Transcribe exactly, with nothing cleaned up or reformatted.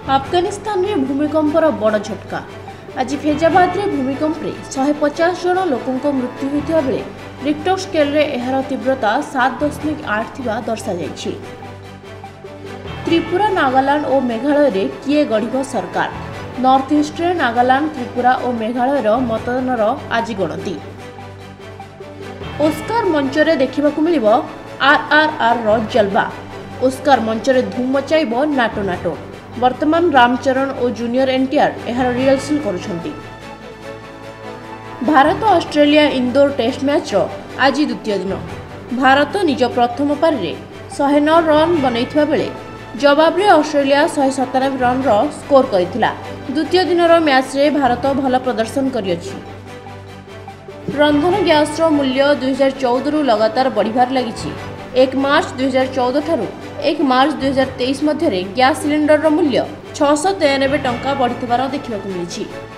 अफगानिस्तान में भूमिकंपर बड़ झटका। आज फैजाबाद में भूमिकंप शहे पचास जन लोकों मृत्यु होता बेले रिक्टर स्केल रे एहार तीव्रता सात दशमिक आठ थिबा दर्शाଯାଇଛି। त्रिपुरा नागालैंड और मेघालय रे किए गढ़ सरकार। नॉर्थ ईस्ट रे नागालैंड त्रिपुरा और मेघालयर मतदानर आज गणति। ओस्कार मंच रे देखिबाकु मिलिबो आर आर आर रो जलवा। ओस्कार मंच रे धूम मचाइबो नाटो नाटो। वर्तमान रामचरण और जूनियर एनटीआर एहार रिहर्सल करुछंती। Bharat Australia Indore test match रो आज द्वितीय दिन। भारत निज प्रथम पारी शहे नौ रन बनैथिबा बेले जवाब रे ऑस्ट्रेलिया शहे सतानबे रन रो स्कोर करिथिला। द्वितीय दिन रो मैच रे भारत भल प्रदर्शन करियछि। रंधन गैस रो मूल्य दुई हजार चौदह रु लगातार बढ़िबार लागिछि। एक मार्च दुई हजार चौदह ठारू एक मार्च दुई हजार तेईस मध्य गैस सिलिंडर मूल्य छह सौ तेयानबे टंका बढ़िथिबार देखिबाकु मिलिछि।